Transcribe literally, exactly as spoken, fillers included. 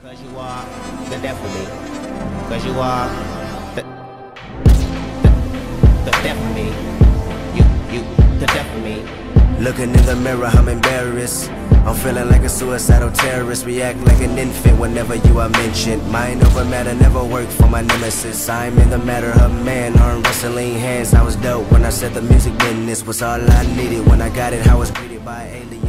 Cause you are the death of me. Cause you are the, the, the death of me. You, you, the death of me. Looking in the mirror, I'm embarrassed. I'm feeling like a suicidal terrorist. React like an infant whenever you are mentioned. Mind over matter never worked for my nemesis. I'm in the matter of man, arm wrestling hands. I was dope when I said the music business was all I needed. When I got it, I was greeted by aliens.